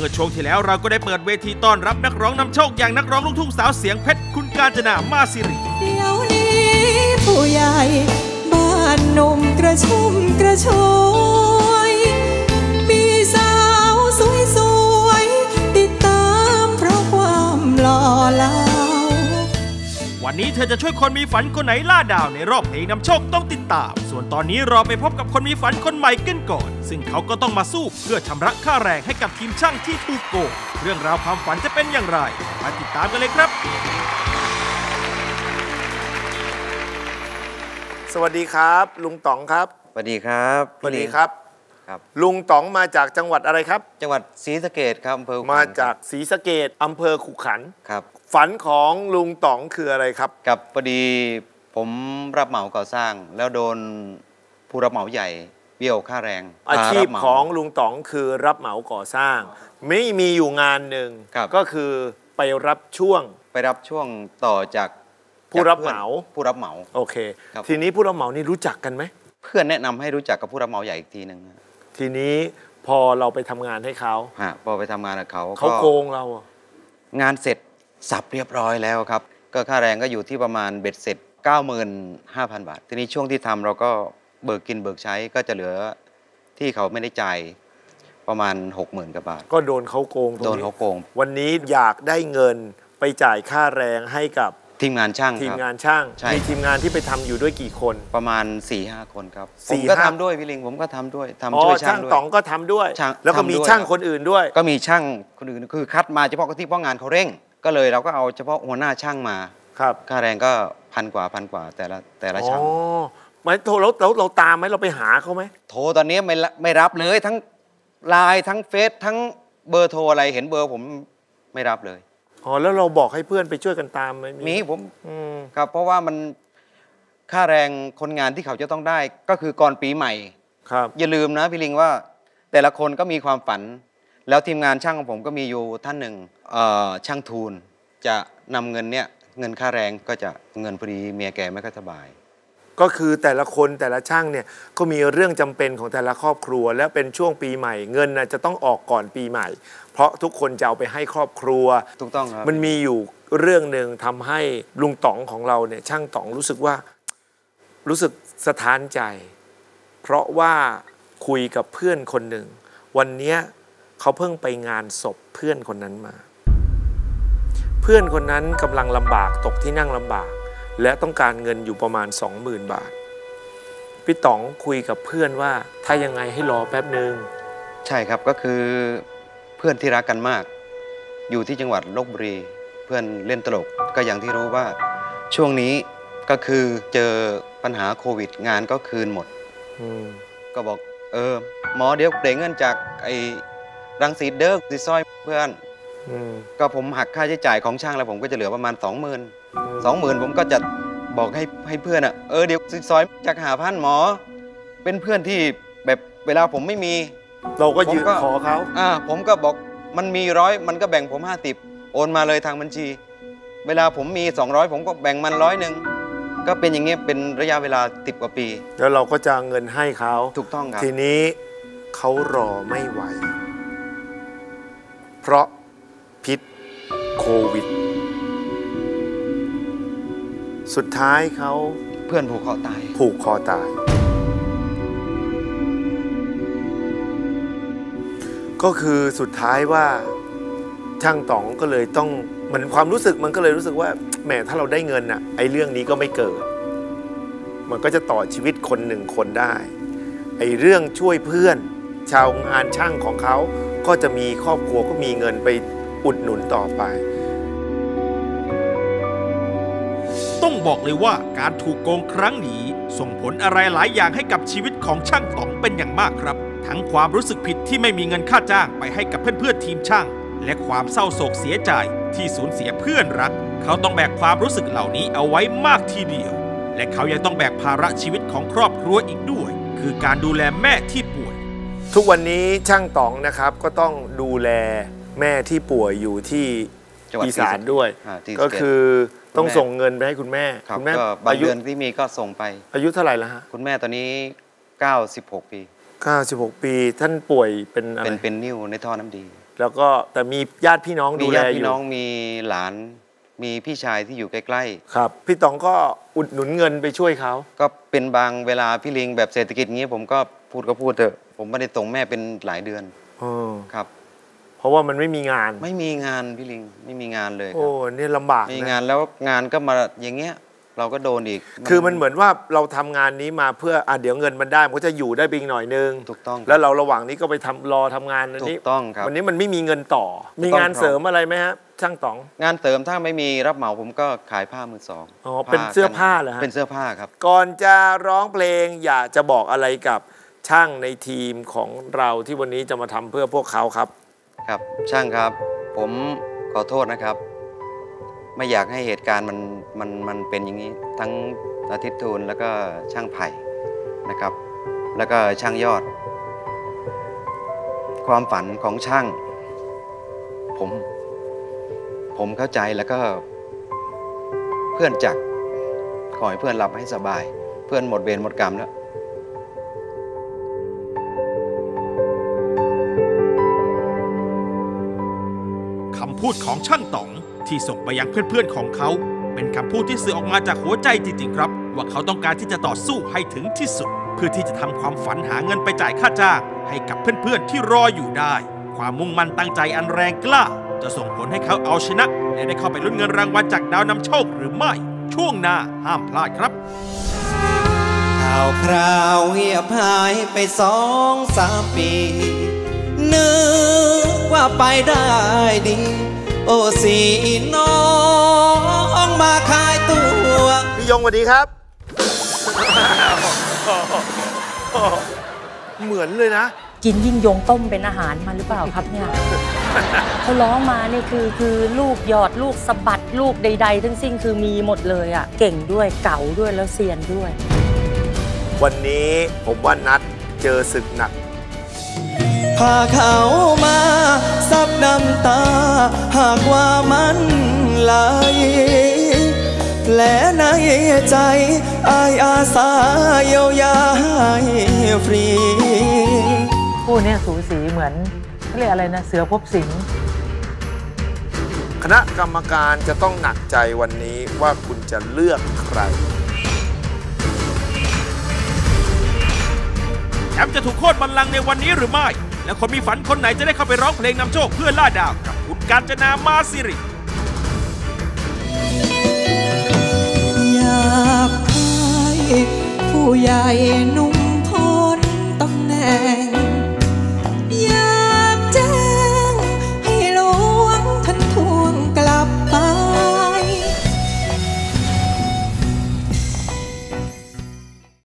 มื่อช่วงที่แล้วเราก็ได้เปิดเวทีต้อนรับนักร้องนำโชคอย่างนักร้องลูกทุ่งสาวเสียงเพชรคุณกาญจนามาสิริเดี๋ยวนี้ผู้ใหญ่บ้านหนุ่มกระชุ่มกระชวยมีสาวสวยๆติดตามเพราะความหล่อเหลาวันนี้เธอจะช่วยคนมีฝันคนไหนล่าดาวในรอบเพลงนำโชคต้องติดตามส่วนตอนนี้เราไปพบกับคนมีฝันคนใหม่กันก่อนซึ่งเขาก็ต้องมาสู้เพื่อชำระค่าแรงให้กับทีมช่างที่ถูกโกงเรื่องราวความฝันจะเป็นอย่างไรมาติดตามกันเลยครับสวัสดีครับลุงต๋องครับสวัสดีครับสวัสดีครับลุงต๋องมาจากจังหวัดอะไรครับจังหวัดศรีสะเกษครับอำเภอมาจากศรีสะเกษอำเภอขุขันธ์ครับฝันของลุงต๋องคืออะไรครับกับพอดีผมรับเหมาก่อสร้างแล้วโดนผู้รับเหมาใหญ่เบี้ยวค่าแรงอาชีพของลุงต๋องคือรับเหมาก่อสร้างไม่มีอยู่งานหนึ่งก็คือไปรับช่วงต่อจากผู้รับเหมาโอเคทีนี้ผู้รับเหมานี่รู้จักกันไหมเพื่อนแนะนำให้รู้จักกับผู้รับเหมาใหญ่อีกทีหนึ่งทีนี้พอเราไปทำงานให้เขาพอไปทำงานกับเขาโกงเรางานเสร็จสับเรียบร้อยแล้วครับก็ค่าแรงก็อยู่ที่ประมาณเบ็ดเสร็จ 95,000 บาททีนี้ช่วงที่ทำเราก็เบิกกินเบิกใช้ก็จะเหลือที่เขาไม่ได้จ่ายประมาณ 60,000 กว่าบาทก็โดนเขาโกงวันนี้อยากได้เงินไปจ่ายค่าแรงให้กับทีมงานช่างมีทีมงานที่ไปทำอยู่ด้วยกี่คนประมาณ 4-5 คนครับผมก็ทำด้วยพี่ลิงผมก็ทำด้วยช่วยช่างต๋องก็ทำด้วยแล้วก็มีช่างคนอื่นด้วยก็มีช่างคนอื่นคือคัดมาเฉพาะที่เพราะงานเขาเร่งก็เลยเราก็เอาเฉพาะหัวหน้าช่างมาครับค่าแรงก็พันกว่าแต่ละช่างไม่โทรเราตามไหมเราไปหาเขาไหมโทรตอนนี้ไม่รับเลยทั้งไลน์ทั้งเฟซทั้งเบอร์โทรอะไรเห็นเบอร์ผมไม่รับเลยแล้วเราบอกให้เพื่อนไปช่วยกันตามไหมมีผมครับเพราะว่ามันค่าแรงคนงานที่เขาจะต้องได้ก็คือก่อนปีใหม่ครับอย่าลืมนะพี่ลิงว่าแต่ละคนก็มีความฝันแล้วทีมงานช่างของผมก็มีอยู่ท่านหนึ่งช่างทูลจะนำเงินเงินค่าแรงก็จะเงินพอดีเมียแกไม่ค่อยสบายก็คือแต่ละคนแต่ละช่างเนี่ยก็มีเรื่องจำเป็นของแต่ละครอบครัวและเป็นช่วงปีใหม่เงินจะต้องออกก่อนปีใหม่เพราะทุกคนจะเอาไปให้ครอบครัวถูกต้องครับมันมีอยู่เรื่องหนึ่งทำให้ลุงต๋องของเราเนี่ยช่างต๋องรู้สึกสะท้านใจเพราะว่าคุยกับเพื่อนคนหนึ่งวันนี้เขาเพิ่งไปงานศพเพื่อนคนนั้นมาเพื่อนคนนั้นกำลังลำบากตกที่นั่งลำบากและต้องการเงินอยู่ประมาณ 20,000 บาทพี่ต๋องคุยกับเพื่อนว่าถ้ายังไงให้รอแป๊บนึงใช่ครับก็คือเพื่อนที่รักกันมากอยู่ที่จังหวัดลพบุรีเพื่อนเล่นตลกก็อย่างที่รู้ว่าช่วงนี้ก็คือเจอปัญหาโควิดงานก็คืนหมดก็บอกหมอเดี๋ยวเด้เงินจากไอ้รังสีเดิร์กซีซอยเพื่อนก็ผมหักค่าใช้จ่ายของช่างแล้วผมก็จะเหลือประมาณ 20,000 ผมก็จะบอกให้เพื่อนเดี๋ยวซีซอยจาก5,000หมอเป็นเพื่อนที่แบบเวลาผมไม่มีเราก็ยืนขอเขาผมก็บอกมันมี100มันก็แบ่งผม50โอนมาเลยทางบัญชีเวลาผมมี200ผมก็แบ่งมัน100ก็เป็นอย่างเงี้ยเป็นระยะเวลา10 กว่าปีแล้วเราก็จะเงินให้เขาถูกต้องครับทีนี้เขารอไม่ไหวเพราะพิษโควิดสุดท้ายเขาเพื่อนผูกคอตายก็คือสุดท้ายว่าช่างต๋องก็เลยต้องมันความรู้สึกมันก็เลยรู้สึกว่าแหมถ้าเราได้เงินไอ้เรื่องนี้ก็ไม่เกิดมันก็จะต่อชีวิตคนหนึ่งคนได้ไอ้เรื่องช่วยเพื่อนชาวงานช่างของเขาก็จะมีครอบครัวก็มีเงินไปอุดหนุนต่อไปต้องบอกเลยว่าการถูกโกงครั้งนี้ส่งผลอะไรหลายอย่างให้กับชีวิตของช่างต๋องเป็นอย่างมากครับทั้งความรู้สึกผิดที่ไม่มีเงินค่าจ้างไปให้กับเพื่อนๆทีมช่างและความเศร้าโศกเสียใจที่สูญเสียเพื่อนรักเขาต้องแบกความรู้สึกเหล่านี้เอาไว้มากทีเดียวและเขายังต้องแบกภาระชีวิตของครอบครัวอีกด้วยคือการดูแลแม่ที่ป่วยทุกวันนี้ช่างต๋องนะครับก็ต้องดูแลแม่ที่ป่วยอยู่ที่อีสานด้วยก็คือต้องส่งเงินไปให้คุณแม่บางเดือนที่มีก็ส่งไปอายุเท่าไหร่แล้วฮะคุณแม่ตอนนี้96 ปี 96 ปีท่านป่วยเป็นอะไรเป็นนิ่วในท่อน้ำดีแล้วก็แต่มีญาติพี่น้องมีดูแลญาติอพี่ยู่น้องมีหลานมีพี่ชายที่อยู่ใกล้ๆครับพี่ต๋องก็อุดหนุนเงินไปช่วยเขาก็เป็นบางเวลาพี่ลิงแบบเศรษฐกิจงี้ผมก็พูดเถอะผมไม่ได้ส่งแม่เป็นหลายเดือนครับเพราะว่ามันไม่มีงานไม่มีงานพี่ลิงไม่มีงานเลยคโอ้รับเนี่ยลำบากไม่มีนะงานแล้วงานก็มาอย่างเงี้ยเราก็โดนอีกคือมันเหมือนว่าเราทำงานนี้มาเพื่อเดี๋ยวเงินมันได้มันก็จะอยู่ได้ไปอีกหน่อยนึงถูกต้องแล้วเราระหว่างนี้ก็ไปรอทำงานอันถูนี้กต้องครับวันนี้มันไม่มีเงินต่อ มีงานเสริมอะไรไหมฮะช่างต๋องงานเสริมถ้าไม่มีรับเหมาผมก็ขายผ้ามือสองอ๋อเป็นเสื้อผ้าเหรอฮะเป็นเสื้อผ้าครับก่อนจะร้องเพลงอยากจะบอกอะไรกับช่างในทีมของเราที่วันนี้จะมาทำเพื่อพวกเขาครับครับช่างครับผมขอโทษนะครับ ไม่อยากให้เหตุการณ์มันเป็นอย่างนี้ทั้งอาทิตย์ทูลแล้วก็ช่างไผ่นะครับ แล้วก็ช่างยอด ความฝันของช่างผมเข้าใจแล้วก็เพื่อนจักขอให้เพื่อนหลับให้สบาย เพื่อนหมดเวรหมดกรรมแล้วคำพูดของช่างต๋องที่ส่งไปยังเพื่อนๆของเขาเป็นคำพูดที่สื่อออกมาจากหัวใจจริงๆครับว่าเขาต้องการที่จะต่อสู้ให้ถึงที่สุด เพื่อที่จะทำความฝันหาเงินไปจ่ายค่าจ้างให้กับเพื่อนๆที่รออยู่ได้ ความมุ่งมั่นตั้งใจอันแรงกล้าจะส่งผลให้เขาเอาชนะและได้เข้าไปลุ้นเงินรางวัลจากดาวนำโชคหรือไม่ช่วงหน้าห้ามพลาดครับข่าวคราวเงียบหายไป2-3 ปีนึกว่าไปได้ดี โอ้สีน้องมาขายตัวพี่ยงสวัสดีครับ เหมือนเลยนะกินยิ่งยงต้มเป็นอาหารมาหรือเปล่าครับเนี่ย เขาร้องมานี่คือลูกหยอดลูกสะบัดลูกใดๆทั้งสิ้นคือมีหมดเลยอ่ะเก่งด้วยเก๋าด้วยแล้วเซียนด้วยวันนี้ผมว่านัดเจอศึกหนักพาเขามาซับน้ำตาหากว่ามันไหลและในใจอายอาสาเยียวยาให้ฟรีคู่นี้สูสีเหมือนเขาเรียกอะไรนะเสือพบสิงห์คณะกรรมการจะต้องหนักใจวันนี้ว่าคุณจะเลือกใครแชมป์จะถูกโค่นบัลลังก์ในวันนี้หรือไม่ และคนมีฝันคนไหนจะได้เข้าไปร้องเพลงนำโชคเพื่อล่าดาวกับคุณกาญจนามาสิริอยากให้ผู้ใหญ่นุ่ม